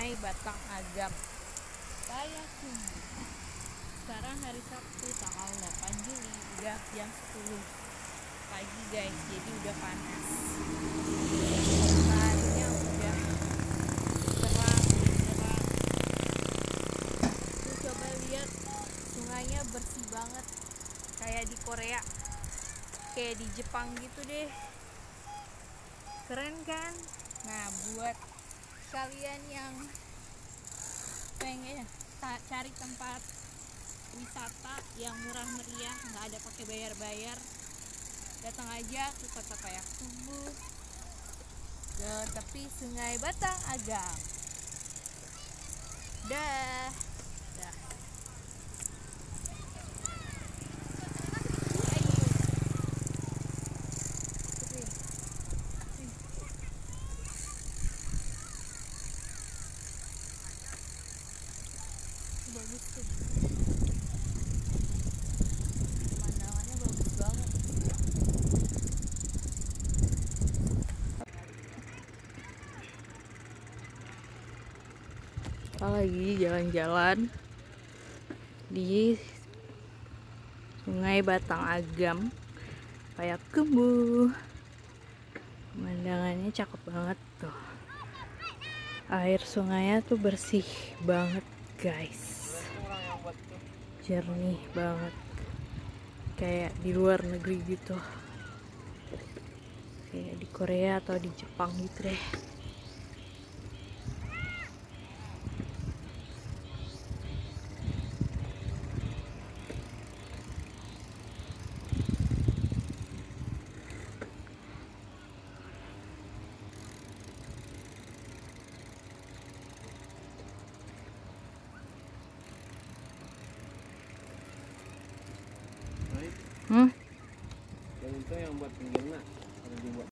Sungai Batang Agam, Payakumbuh. Sekarang hari Sabtu tanggal 8 Juli, udah jam 10 pagi guys, jadi udah panas. Mataharinya udah terang. Tuh coba lihat, sungainya bersih banget, kayak di Korea, kayak di Jepang gitu deh. Keren kan? Nah, buat kalian yang pengen cari tempat wisata yang murah meriah, nggak ada pakai bayar-bayar, datang aja ke Kota Payakumbuh, ke tepi Sungai Batang Agam. Dah. Bagus tuh, pemandangannya bagus banget. Kita lagi jalan-jalan di Sungai Batang Agam, Payakumbuh. Pemandangannya cakep banget tuh. Air sungainya tuh bersih banget guys, jernih banget, kayak di luar negeri gitu, kayak di Korea atau di Jepang gitu deh. Yang itu yang buat pinggirnya harus dibuat